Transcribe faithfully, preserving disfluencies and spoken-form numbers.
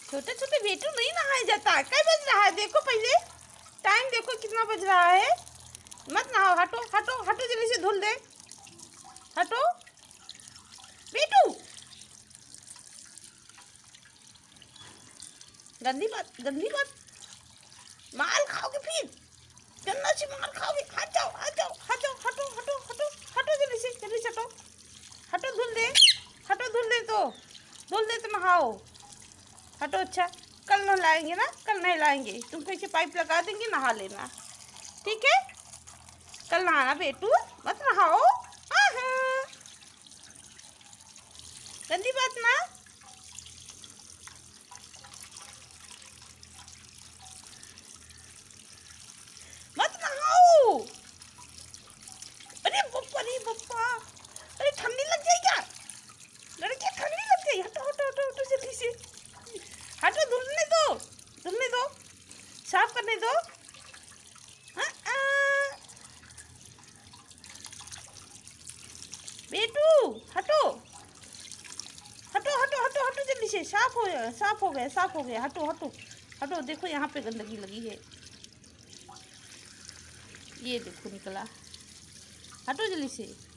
छोटे छोटे बेटू नहीं नहाया जाता है। क्या बज रहा है देखो, पहले टाइम देखो कितना बज रहा है। मत नहाओ, हटो हटो हटो, जल्दी से धुल दे, हटो बेटू। गंदी बात, गंदी बात, मार खाओगे फिर, गंदा से मार खाओगे। हट जाओ हट जाओ हट जाओ, हटो हटो हटो हटो, जल्दी से जल्दी से हटो हटो, धुल दे, हटो धुल दे, तो धुल दे तो नहाओ, हटो। अच्छा कल नहलाएंगे ना, कल नहलाएंगे, तुमको इसे पाइप लगा देंगे, नहा लेना, ठीक है। कल नहाना बेटू, मत नहाओ। हाँ हाँ, गंदी बात ना। मत नहाओ। अरे बप्पा, अरे बप्पा, अरे ठंडी लग जाएगी क्या लड़के, ठंडी लग गई। हटो हटो हटो हटो, जल्दी से हटो, धुलने दो, धुलने दो, साफ करने दो। आ, आ। बेटू हटो हटो हटो हटो हटो, जल्दी से, साफ हो गया साफ हो गया साफ हो गया, हटो हटो हटो। देखो यहाँ पे गंदगी लगी है, ये देखो निकला, हटो जल्दी से।